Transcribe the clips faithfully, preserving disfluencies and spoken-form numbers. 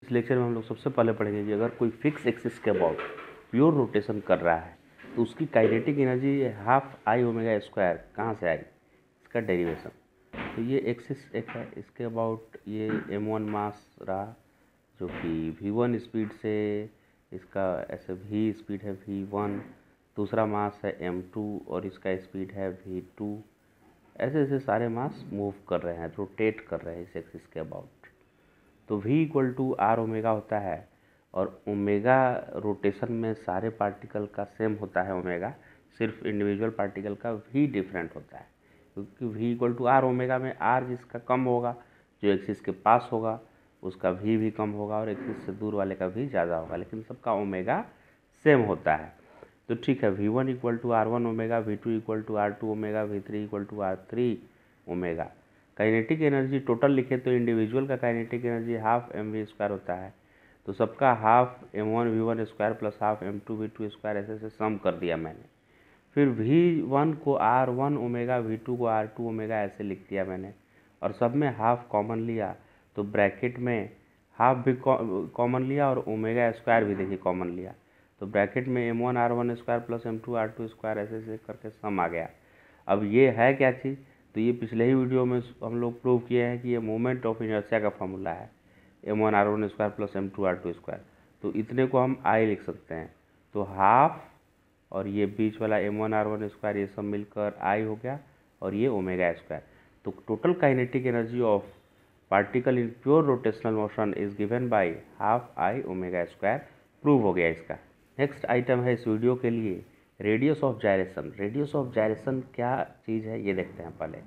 इस लेक्चर में हम लोग सबसे पहले पढ़ेंगे कि अगर कोई फिक्स एक्सिस के अबाउट प्योर रोटेशन कर रहा है तो उसकी kinetic energy half I omega square कहाँ से आई, इसका डेरिवेशन। तो ये एक्सिस एक है, इसके अबाउट ये एम वन मास रहा जो कि वी वन स्पीड से, इसका ऐसे वी स्पीड है वी वन, दूसरा मास है एम टू और इसका स्पीड है वी टू। ऐसे ऐसे सारे मास मूव कर रहे हैं, रोटेट कर रहे हैं इस एक्सिस के अबाउट। तो v equal to R omega होता है और ओमेगा रोटेशन में सारे पार्टिकल का सेम होता है ओमेगा, सिर्फ इंडिविजुअल पार्टिकल का v डिफरेंट होता है, क्योंकि v equal to R omega में r जिसका कम होगा, जो एक्सिस के पास होगा उसका v भी कम होगा और एक्सिस से दूर वाले का v ज़्यादा होगा, लेकिन सबका ओमेगा सेम होता है। तो ठीक है, V one equal to R one omega, V two equal to R two omega, V three equal to R three omega. Kinetic energy total लिखे तो इंडिविजुअल का kinetic energy half M V square होता है, तो सबका half M one V one square plus half M two V two square ऐसे ऐसे sum कर दिया मैंने। फिर वी वन को R one omega, V to को आर टू ओमेगा ऐसे लिख दिया मैंने, और सब में हाफ कॉमन लिया तो ब्रैकेट में हाफ भी कॉमन लिया और ओमेगा स्क्वायर भी देखिए कॉमन लिया, तो ब्रैकेट में M one R one square plus M two R two square ऐसे ऐसे करके सम आ गया। अब ये है क्या चीज़, तो ये पिछले ही वीडियो में हम लोग प्रूव किए हैं कि ये मोमेंट ऑफ इनर्शिया का फॉर्मूला है, M one R one square plus M two R two square. तो इतने को हम आई लिख सकते हैं, तो हाफ और ये बीच वाला M one R one square ये सब मिलकर आई हो गया और ये ओमेगा स्क्वायर। तो total kinetic energy of particle in pure rotational motion is given by half I omega square. Prove हो गया इसका। नेक्स्ट आइटम है इस वीडियो के लिए radius of gyration. Radius of gyration क्या चीज़ है ये देखते हैं पहले।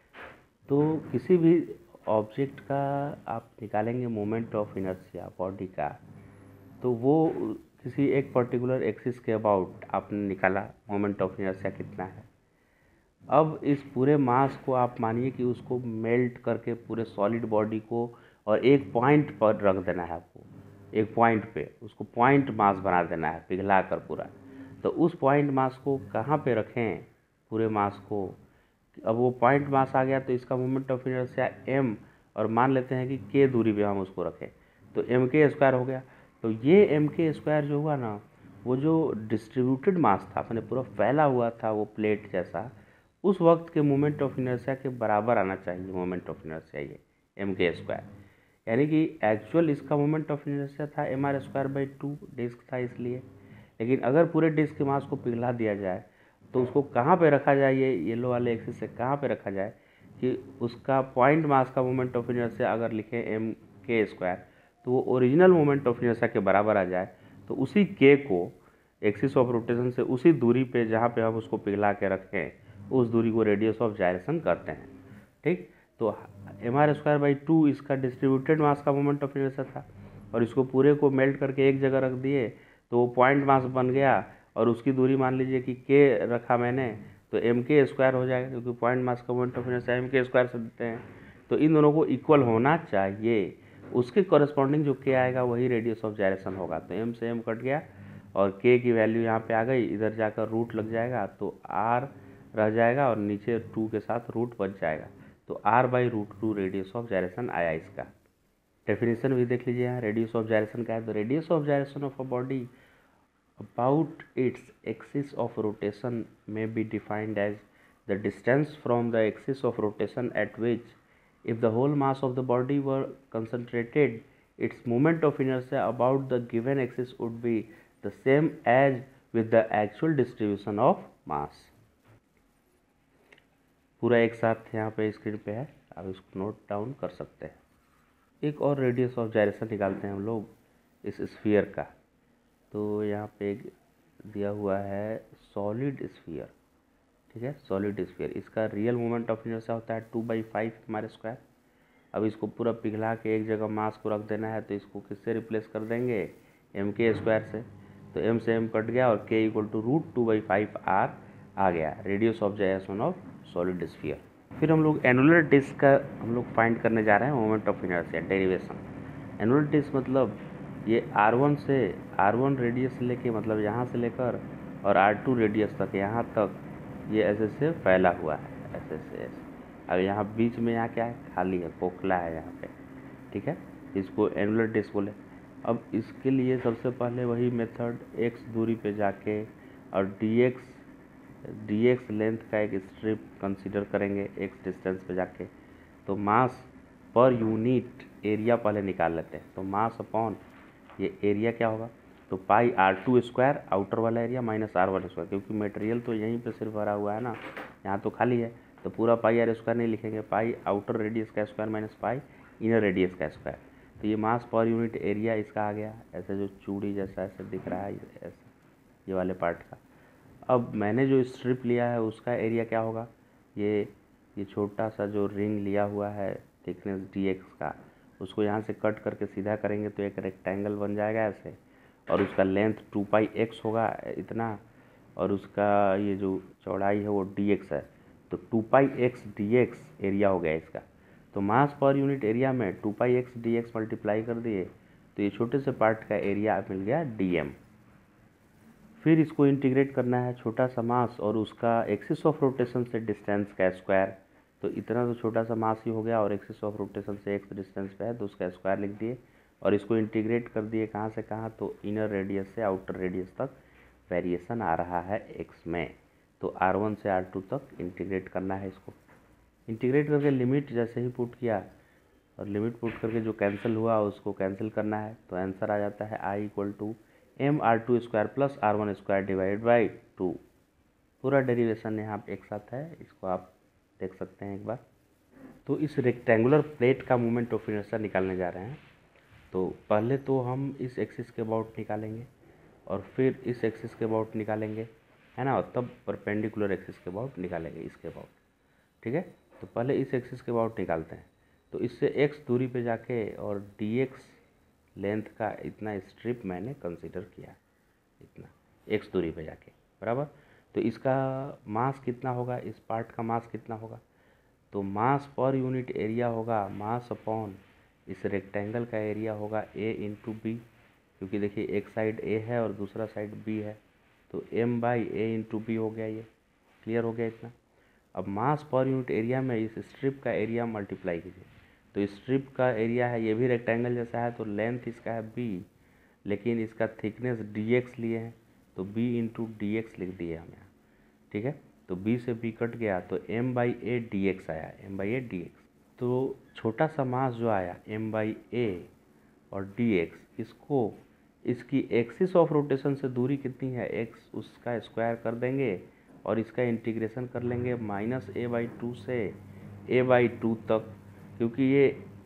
तो किसी भी ऑब्जेक्ट का आप निकालेंगे मोमेंट ऑफ इनर्शिया बॉडी का, तो वो किसी एक पर्टिकुलर एक्सिस के अबाउट आपने निकाला मोमेंट ऑफ इनर्शिया कितना है। अब इस पूरे मास को आप मानिए कि उसको मेल्ट करके पूरे सॉलिड बॉडी को और एक पॉइंट पर रख देना है आपको, एक पॉइंट पे उसको पॉइंट मास बना देना है पिघला कर पूरा। तो उस पॉइंट मास को कहाँ पे रखें पूरे मास को, अब वो पॉइंट मास आ गया तो इसका मोमेंट ऑफ इनर्शिया m, और मान लेते हैं कि k दूरी पे हम उसको रखें तो एम के स्क्वायर हो गया। तो ये एम के स्क्वायर जो हुआ ना, वो जो डिस्ट्रीब्यूटेड मास था, अपने पूरा फैला हुआ था वो प्लेट जैसा, उस वक्त के मोमेंट ऑफ इनर्शिया के बराबर आना चाहिए मोमेंट ऑफ इनर्शिया ये एम के स्क्वायर। यानी कि एक्चुअल इसका मोमेंट ऑफ इनर्शिया था M R square by two, disc था इसलिए। लेकिन अगर पूरे डिस्क के मास को पिघला दिया जाए तो उसको कहाँ पे रखा जाए, ये येलो वाले एक्सिस से कहाँ पे रखा जाए कि उसका पॉइंट मास का मोमेंट ऑफ इनर्शिया अगर लिखें एम के स्क्वायर तो वो ओरिजिनल मोमेंट ऑफ इनर्शिया के बराबर आ जाए। तो उसी के को एक्सिस ऑफ रोटेशन से उसी दूरी पे जहाँ पे हम उसको पिघला के रखें उस दूरी को रेडियस ऑफ जायरेशन करते हैं। ठीक, तो M R square by two इसका डिस्ट्रीब्यूटेड मास का मोमेंट ऑफ इनर्शिया था, और इसको पूरे को मेल्ट करके एक जगह रख दिए तो वो पॉइंट मास बन गया, और उसकी दूरी मान लीजिए कि के रखा मैंने तो एम के स्क्वायर हो जाएगा, क्योंकि पॉइंट मास का moment of inertia M K square से देते हैं। तो इन दोनों को इक्वल होना चाहिए, उसके कॉरेस्पॉन्डिंग जो के आएगा वही रेडियस ऑफ जायरेशन होगा। तो एम से एम कट गया और के की वैल्यू यहाँ पे आ गई, इधर जाकर रूट लग जाएगा तो आर रह जाएगा और नीचे टू के साथ रूट बच जाएगा। तो R by root two radius of gyration आया इसका। डेफिनेशन भी देख लीजिए यहाँ, रेडियस ऑफ जायरेशन का है तो radius of gyration of a body about its axis of rotation may be defined as the distance from the axis of rotation at which, if the whole mass of the body were concentrated, its moment of inertia about the given axis would be the same as with the actual distribution of mass। पूरा एक साथ यहाँ पे screen पे है, आप इसको note down कर सकते हैं। एक और रेडियस ऑफ जायरेशन निकालते हैं हम लोग इस स्फीयर का। तो यहाँ पे एक दिया हुआ है सॉलिड स्फीयर, ठीक है, सॉलिड स्फीयर। इसका रियल मोमेंट ऑफ इनर्शिया होता है टू बाई फाइव हमारे स्क्वायर। अब इसको पूरा पिघला के एक जगह मास को रख देना है, तो इसको किससे रिप्लेस कर देंगे, एम के स्क्वायर से। तो एम से एम कट गया और K equal to root two by five R आ गया, radius of gyration of solid sphere. फिर हम लोग एनुलर डिस्क का हम लोग फाइंड करने जा रहे हैं moment of inertia derivation. Annular disc मतलब ये आर वन से आर वन रेडियस से लेके, मतलब यहाँ से लेकर और आर टू रेडियस तक, यहाँ तक ये ऐसे से फैला हुआ है, ऐसे से ऐसे। अब यहाँ बीच में यहाँ क्या है, खाली है, खोखला है यहाँ पे, ठीक है, इसको एनुलर डिस्क बोले। अब इसके लिए सबसे पहले वही मेथड, x दूरी पे जाके और dx dx लेंथ का एक स्ट्रिप कंसीडर करेंगे x डिस्टेंस पे जाके। तो मास पर यूनिट एरिया पहले निकाल लेते हैं। तो मास अपॉन ये एरिया क्या होगा, तो pi R two square outer वाला area minus R one square, क्योंकि मटेरियल तो यहीं पे सिर्फ भरा हुआ है ना, यहाँ तो खाली है, तो पूरा पाई आर स्क्वायर नहीं लिखेंगे, पाई आउटर रेडियस का square minus pi inner radius का स्क्वायर। तो ये मास पर यूनिट एरिया इसका आ गया, ऐसे जो चूड़ी जैसा ऐसे दिख रहा है ऐसा ये वाले पार्ट का। अब मैंने जो स्ट्रिप लिया है उसका एरिया क्या होगा, ये ये छोटा सा जो रिंग लिया हुआ है थिकनेस डी एक्स का, उसको यहाँ से कट करके सीधा करेंगे तो एक रेक्टेंगल बन जाएगा ऐसे, और उसका लेंथ टू पाई एक्स होगा इतना, और उसका ये जो चौड़ाई है वो डी एक्स है। तो two pi X D X area हो गया इसका। तो मास पर यूनिट एरिया में two pi X D X multiply कर दिए तो ये छोटे से पार्ट का एरिया मिल गया डी एम। फिर इसको इंटीग्रेट करना है, छोटा सा मास और उसका एक्सिस ऑफ रोटेशन से डिस्टेंस का स्क्वायर। तो इतना तो छोटा सा मास ही हो गया और एक्सिस ऑफ रोटेशन से एक्स डिस्टेंस पे है तो उसका स्क्वायर लिख दिए, और इसको इंटीग्रेट कर दिए कहाँ से कहाँ, तो इनर रेडियस से आउटर रेडियस तक वेरिएशन आ रहा है एक्स में। तो आर वन से आर टू तक इंटीग्रेट करना है इसको। इंटीग्रेट करके लिमिट जैसे ही पुट किया और लिमिट पुट करके जो कैंसिल हुआ उसको कैंसिल करना है, तो आंसर आ जाता है I equal to M R two square plus R one square divide by two. पूरा डेरिवेशन यहाँ एक साथ है, इसको आप देख सकते हैं एक बार। तो इस रेक्टेंगुलर प्लेट का मोमेंट ऑफ इनर्शिया निकालने जा रहे हैं। तो पहले तो हम इस एक्सिस के अबाउट निकालेंगे और फिर इस एक्सिस के अबाउट निकालेंगे, है ना, और तब परपेंडिकुलर एक्सिस के अबाउट निकालेंगे इसके अबाउट। ठीक है, तो पहले इस एक्सिस के अबाउट निकालते हैं। तो इससे x दूरी पे जाके और dx लेंथ का इतना स्ट्रिप मैंने कंसीडर किया, इतना x दूरी पे जाके बराबर। तो इसका मास कितना होगा, इस पार्ट का मास कितना होगा, तो मास पर यूनिट एरिया होगा मास अपॉन इस रेक्टेंगल का एरिया होगा a इंटू बी, क्योंकि देखिए एक साइड a है और दूसरा साइड b है, तो m by A into B हो गया। ये क्लियर हो गया इतना। अब मास पर यूनिट एरिया में इस स्ट्रिप का एरिया मल्टीप्लाई कीजिए। तो स्ट्रिप का एरिया है, ये भी रेक्टेंगल जैसा है, तो लेंथ इसका है b, लेकिन इसका थिकनेस dx लिए हैं तो b इंटू डी एक्स लिख दिए हम यहाँ। ठीक है, तो b से b कट गया तो m by A D X आया, m by A D X. तो छोटा सा मास जो आया m बाई ए और dx, इसको इसकी एक्सिस ऑफ रोटेशन से दूरी कितनी है x, उसका स्क्वायर कर देंगे और इसका इंटीग्रेशन कर लेंगे माइनस ए बाई टू से ए बाई टू तक, क्योंकि ये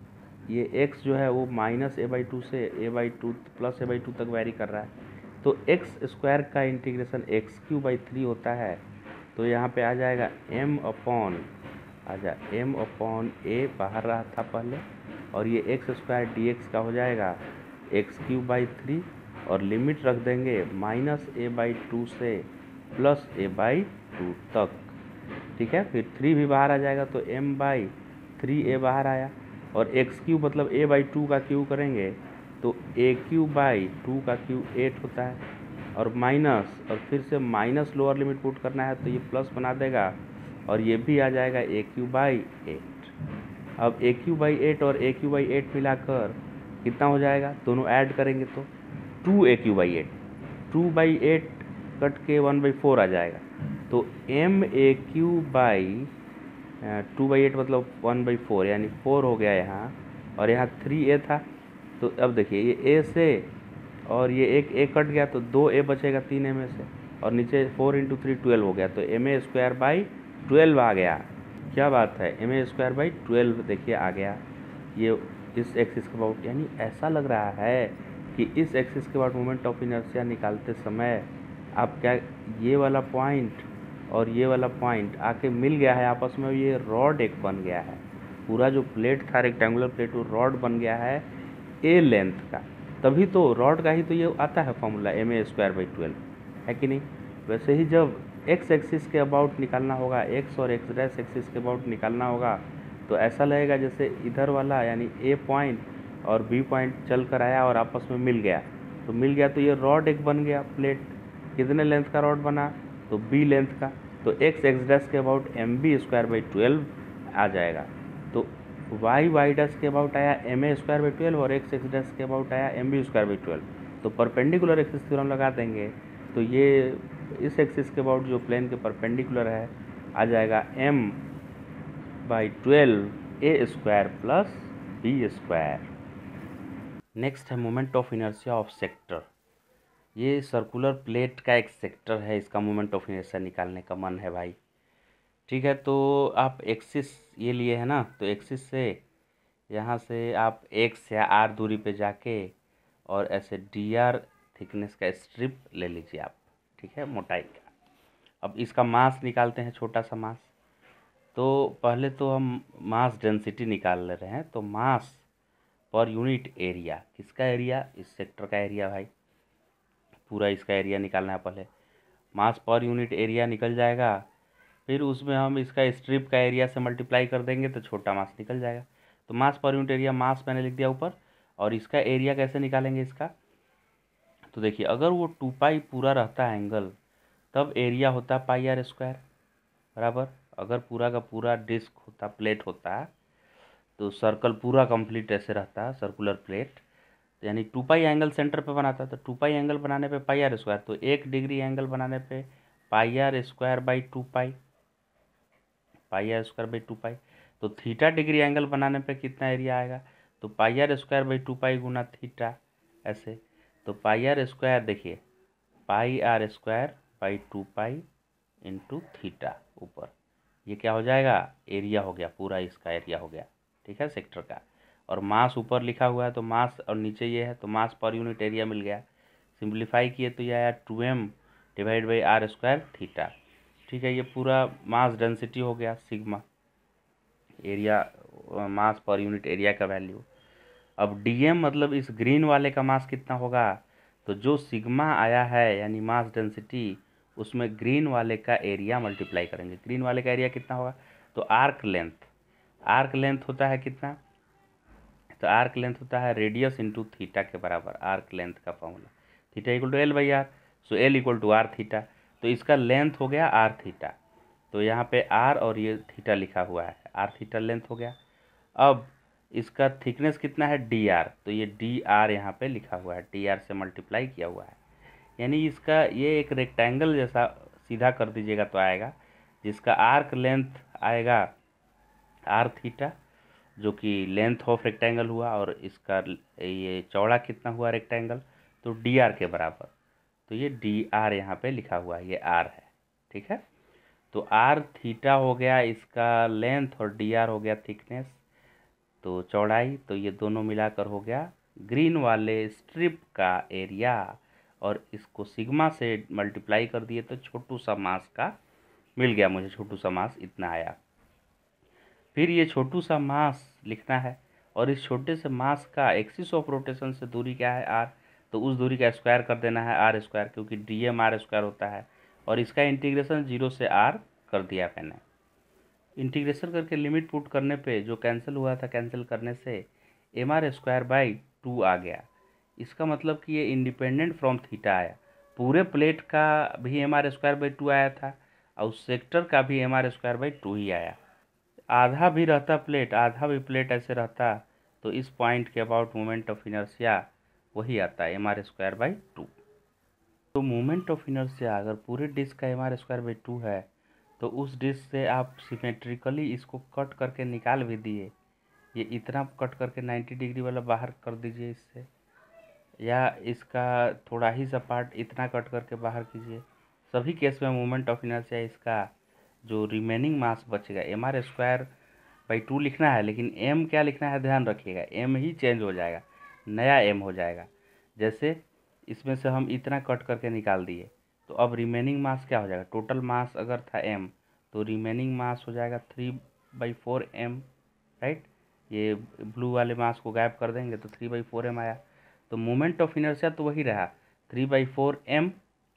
ये x जो है वो माइनस ए बाई टू से A by two plus A by two तक वैरी कर रहा है। तो एक्स स्क्वायर का integration X cube by three होता है, तो यहाँ पे आ जाएगा m अपॉन आ जा m अपॉन ए बाहर रहा था पहले, और ये एक्स स्क्वायर डी एक्स का हो जाएगा एक्स क्यू बाई थ्री, और लिमिट रख देंगे माइनस ए बाई टू से प्लस ए बाई टू तक। ठीक है, फिर थ्री भी बाहर आ जाएगा तो m बाई थ्री ए बाहर आया, और एक्स क्यू मतलब ए बाई टू का क्यू करेंगे तो ए क्यू बाई टू का क्यू एट होता है, और माइनस और फिर से माइनस लोअर लिमिट पुट करना है तो ये प्लस बना देगा, और ये भी आ जाएगा ए क्यू बाई एट। अब ए क्यू बाई एट और ए क्यू बाई एट मिलाकर कितना हो जाएगा, दोनों ऐड करेंगे तो two A cube by eight, two by eight cut के वन बाई फोर आ जाएगा, तो M A cube by two by eight मतलब वन बाई फोर, यानी फोर हो गया यहाँ, और यहाँ थ्री ए था। तो अब देखिए ये ए से और ये एक ए कट गया तो दो ए बचेगा तीन ए में से, और नीचे फोर इंटू थ्री ट्वेल्व हो गया, तो M A square by twelve आ गया। क्या बात है, M A square by twelve देखिए आ गया ये इस एक्सिस के अबाउट। यानी ऐसा लग रहा है कि इस एक्सिस के बाद मोमेंट ऑफ इनर्शिया निकालते समय आप क्या ये वाला पॉइंट और ये वाला पॉइंट आके मिल गया है आपस में, ये रॉड एक बन गया है, पूरा जो प्लेट था रेक्टेंगुलर प्लेट वो रॉड बन गया है ए लेंथ का। तभी तो रॉड का ही तो ये आता है formula M A square by twelve, है कि नहीं। वैसे ही जब एक्स एक्सिस के अबाउट निकालना होगा, एक्स और एक्स डैश एक्सिस के अबाउट निकालना होगा, तो ऐसा लगेगा जैसे इधर वाला यानी ए पॉइंट और बी पॉइंट चल कर आया और आपस में मिल गया, तो मिल गया तो ये रॉड एक बन गया प्लेट। कितने लेंथ का रॉड बना, तो बी लेंथ का, तो एक्स एक्स डैश के about M B square by twelve आ जाएगा। तो वाई वाई डैश के अबाउट आया M A square by twelve और एक्स एक्स डैश के अबाउट आया M B square by twelve. तो परपेंडिकुलर एक्सिस थ्योरम लगा देंगे तो ये इस एक्सिस के अबाउट जो प्लेन के परपेंडिकुलर है आ जाएगा M by twelve A square plus B square. Next है moment of inertia of sector. ये सर्कुलर प्लेट का एक सेक्टर है, इसका मोमेंट ऑफ इनर्शिया निकालने का मन है भाई। ठीक है, तो आप एक्सिस ये लिए है ना, तो एक्सिस से यहाँ से आप एक्स या आर दूरी पे जाके और ऐसे डी आर थिकनेस का स्ट्रिप ले लीजिए आप, ठीक है, मोटाई का। अब इसका मास निकालते हैं, छोटा सा मास। तो पहले तो हम मास डेंसिटी निकाल ले रहे हैं, तो मास पर यूनिट एरिया, किसका एरिया, इस सेक्टर का एरिया भाई, पूरा इसका एरिया निकालना है पहले। मास पर यूनिट एरिया निकल जाएगा, फिर उसमें हम इसका स्ट्रिप का एरिया से मल्टीप्लाई कर देंगे तो छोटा मास निकल जाएगा। तो मास पर यूनिट एरिया, मास मैंने लिख दिया ऊपर, और इसका एरिया कैसे निकालेंगे इसका, तो देखिए अगर वो टू पाई पूरा रहता है एंगल, तब एरिया होता पाई आर स्क्वायर बराबर। अगर पूरा का पूरा डिस्क होता, प्लेट होता, तो सर्कल पूरा कंप्लीट ऐसे रहता सर्कुलर प्लेट, यानी टू पाई एंगल सेंटर पे बनाता, तो टू पाई एंगल बनाने पे पाई आर स्क्वायर, तो एक डिग्री एंगल बनाने पे pi R square by two pi, pi R square by two pi. तो थीटा डिग्री एंगल बनाने पे कितना एरिया आएगा, तो pi R square by two pi गुना थीटा, ऐसे। तो पाई आर स्क्वायर देखिए, pi R square by two pi into theta ऊपर, ये क्या हो जाएगा, एरिया हो गया, पूरा इसका एरिया हो गया, ठीक है, सेक्टर का। और मास ऊपर लिखा हुआ है तो मास, और नीचे ये है तो मास पर यूनिट एरिया मिल गया। सिंप्लीफाई किए तो ये आया two M divide by R square theta, ठीक है। ये पूरा मास डेंसिटी हो गया, सिग्मा एरिया, मास पर यूनिट एरिया का वैल्यू। अब डीएम मतलब इस ग्रीन वाले का मास कितना होगा, तो जो सिग्मा आया है यानी मास डेंसिटी, उसमें ग्रीन वाले का एरिया मल्टीप्लाई करेंगे। ग्रीन वाले का एरिया कितना होगा, तो आर्क लेंथ, आर्क लेंथ होता है कितना, तो आर्क लेंथ होता है रेडियस इंटू थीटा के बराबर, आर्क लेंथ का formula, theta equal to L by R, so L equal to R theta. तो इसका लेंथ हो गया आर थीटा, तो यहाँ पे आर और ये थीटा लिखा हुआ है, आर थीटा लेंथ हो गया। अब इसका थिकनेस कितना है, डी आर, तो ये डी आर यहाँ पे लिखा हुआ है, डी आर से मल्टीप्लाई किया हुआ है, यानी इसका ये एक रेक्टेंगल जैसा सीधा कर दीजिएगा तो आएगा, जिसका आर्क लेंथ आएगा आर थीटा, जो कि लेंथ ऑफ रेक्टेंगल हुआ, और इसका ये चौड़ा कितना हुआ रेक्टेंगल, तो डी आर के बराबर। तो ये डी आर यहाँ पे लिखा हुआ है, ये आर है, ठीक है। तो आर थीटा हो गया इसका लेंथ और डी आर हो गया थिकनेस, तो चौड़ाई, तो ये दोनों मिलाकर हो गया ग्रीन वाले स्ट्रिप का एरिया, और इसको सिग्मा से मल्टीप्लाई कर दिए तो छोटू सा मास का मिल गया मुझे, छोटू सा मास इतना आया। फिर ये छोटू सा मास लिखना है, और इस छोटे से मास का एक्सिस ऑफ रोटेशन से दूरी क्या है, आर, तो उस दूरी का स्क्वायर कर देना है, आर स्क्वायर, क्योंकि डी एम आर स्क्वायर होता है। और इसका इंटीग्रेशन जीरो से आर कर दिया मैंने। इंटीग्रेशन करके लिमिट पुट करने पे जो कैंसिल हुआ था, कैंसिल करने से M R square by two आ गया। इसका मतलब कि ये इंडिपेंडेंट फ्रॉम थीटा आया, पूरे प्लेट का भी M R square by two आया था, और सेक्टर का भी M R square by two ही आया। आधा भी रहता प्लेट, आधा भी प्लेट ऐसे रहता, तो इस पॉइंट के अबाउट मोमेंट ऑफ इनर्शिया वही आता है, M R square by two. तो मोमेंट ऑफ इनर्शिया अगर पूरे डिस्क का M R square by two है, तो उस डिस्क से आप सिमेट्रिकली इसको कट करके निकाल भी दिए, ये इतना कट करके नाइन्टी डिग्री वाला बाहर कर दीजिए इससे, या इसका थोड़ा ही सा पार्ट इतना कट करके बाहर कीजिए, सभी केस में मोमेंट ऑफ इनर्शिया इसका जो रिमेनिंग मास बचेगा, M R square by two लिखना है, लेकिन एम क्या लिखना है ध्यान रखिएगा, एम ही चेंज हो जाएगा, नया एम हो जाएगा। जैसे इसमें से हम इतना कट करके निकाल दिए, तो अब रिमेनिंग मास क्या हो जाएगा, टोटल मास अगर था एम, तो रिमेनिंग मास हो जाएगा three by four M, right. ये ब्लू वाले मास को गायब कर देंगे तो थ्री बाई फोर एम आया। तो मोमेंट ऑफ इनर्शिया तो वही रहा, three by four M,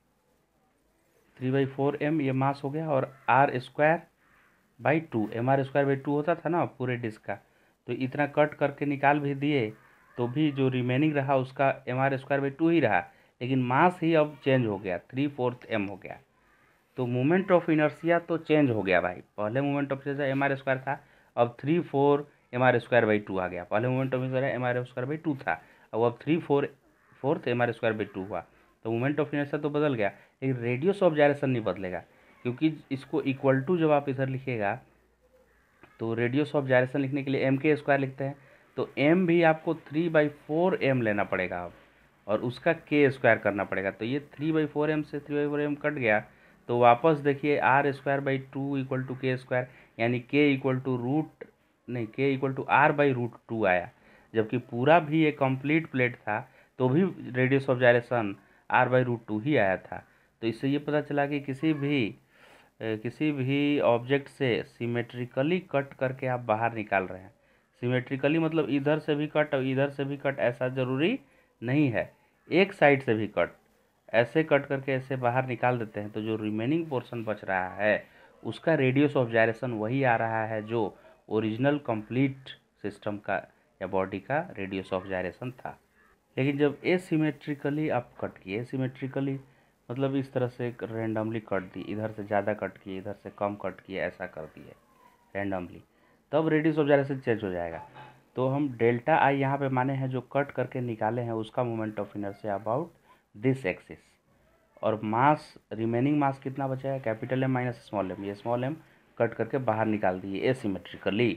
three by four M ये मास हो गया, और R square by two, M R square by two होता था ना पूरे डिस्क का, तो इतना कट करके निकाल भी दिए तो भी जो रिमेनिंग रहा उसका M R square by two ही रहा, लेकिन मास ही अब चेंज हो गया, थ्री फोर्थ एम हो गया। तो मोमेंट ऑफ इनर्शिया तो चेंज हो गया भाई, पहले moment of inertia M R square था, अब three four M R square by two आ गया। पहले moment of inertia M R square by two था, अब अब three four fourth M R square by two हुआ, तो मोमेंट ऑफ इनर्शिया तो बदल गया, लेकिन रेडियस ऑफ जायरेशन नहीं बदलेगा, क्योंकि इसको इक्वल टू जब आप इधर लिखिएगा तो रेडियस ऑफ जायरेशन लिखने के लिए एम के स्क्वायर लिखते हैं, तो एम भी आपको थ्री बाई फोर एम लेना पड़ेगा अब, और उसका के स्क्वायर करना पड़ेगा। तो ये थ्री बाई फोर एम से three by four M cut गया, तो वापस देखिए R square by two equal to K square, यानी के इक्वल टू रूट नहीं K equal to R by root two आया। जबकि पूरा भी एक कंप्लीट प्लेट था तो भी radius of gyration R by root two ही आया था। तो इससे ये पता चला कि किसी भी किसी भी ऑब्जेक्ट से सिमेट्रिकली कट करके आप बाहर निकाल रहे हैं। सिमेट्रिकली मतलब इधर से भी कट और इधर से भी कट, ऐसा ज़रूरी नहीं है, एक साइड से भी कट, ऐसे कट करके ऐसे बाहर निकाल देते हैं, तो जो रिमेनिंग पोर्शन बच रहा है उसका रेडियस ऑफ जायरेशन वही आ रहा है जो ओरिजिनल कंप्लीट सिस्टम का या बॉडी का रेडियस ऑफ जायरेशन था। लेकिन जब एसिमेट्रिकली आप कट किए, एसिमेट्रिकली मतलब इस तरह से रैंडमली कट दी, इधर से ज़्यादा कट किए, इधर से कम कट किए, ऐसा कर दिए रैंडमली, तब रेडियस ऑफ जायरेशन चेंज हो जाएगा। तो हम डेल्टा आई यहाँ पे माने हैं जो कट करके निकाले हैं उसका moment of inertia about this axis, और मास रिमेनिंग मास कितना बचा है, capital M minus small M, ये स्मॉल एम कट करके बाहर निकाल दिए एसिमेट्रिकली।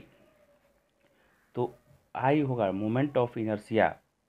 तो आई होगा मोमेंट ऑफ इनर्शिया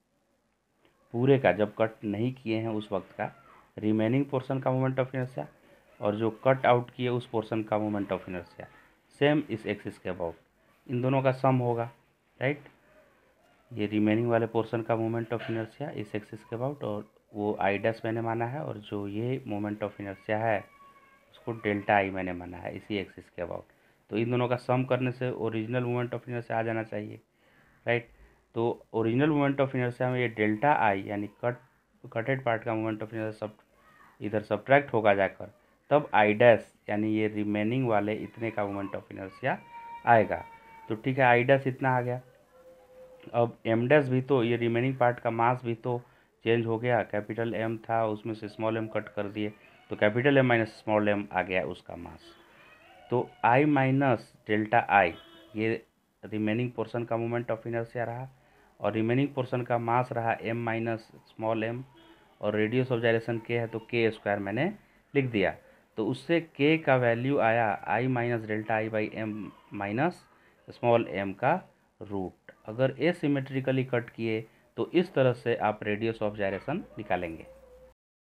पूरे का जब कट नहीं किए हैं उस वक्त का रिमेनिंग पोर्शन का मोमेंट ऑफ इनर्शिया, और जो कट आउट किए उस पोर्शन का मोमेंट ऑफ इनर्शिया सेम इस एक्सिस के अबाउट, इन दोनों का सम होगा, राइट। ये रिमेनिंग वाले पोर्शन का मोमेंट ऑफ इनर्शिया इस एक्सिस के अबाउट, और वो आई डैश मैंने माना है, और जो ये मोमेंट ऑफ इनर्शिया है उसको डेल्टा आई मैंने माना है इसी एक्सिस के अबाउट। तो इन दोनों का सम करने से ओरिजिनल मोमेंट ऑफ इनर्शिया आ जाना चाहिए, राइट। तो ओरिजिनल मोमेंट ऑफ इनर्शिया में ये डेल्टा आई यानी कट कटेड पार्ट का मोमेंट ऑफ इनर्शिया सब इधर सब्ट्रैक्ट होगा जाकर, तब आई डैश यानी ये रिमेनिंग वाले इतने का मोमेंट ऑफ इनर्शिया आएगा। तो ठीक है, आई डैश इतना आ गया। अब एम डैश भी तो ये रिमेनिंग पार्ट का मास भी तो चेंज हो गया, कैपिटल एम था उसमें से स्मॉल एम कट कर दिए, तो capital M minus small M आ गया उसका मास। तो आई माइनस डेल्टा आई ये रिमेनिंग पोर्शन का मोमेंट ऑफ इनर्शिया रहा, और रिमेनिंग पोर्शन का मास रहा एम माइनस स्मॉल एम, और रेडियस ऑफ जायरेशन के है तो के स्क्वायर मैंने लिख दिया। तो उससे के का वैल्यू आया I minus delta I by M minus small M का रूट। अगर एसिमेट्रिकली कट किए तो इस तरह से आप रेडियस ऑफ जायरेशन निकालेंगे।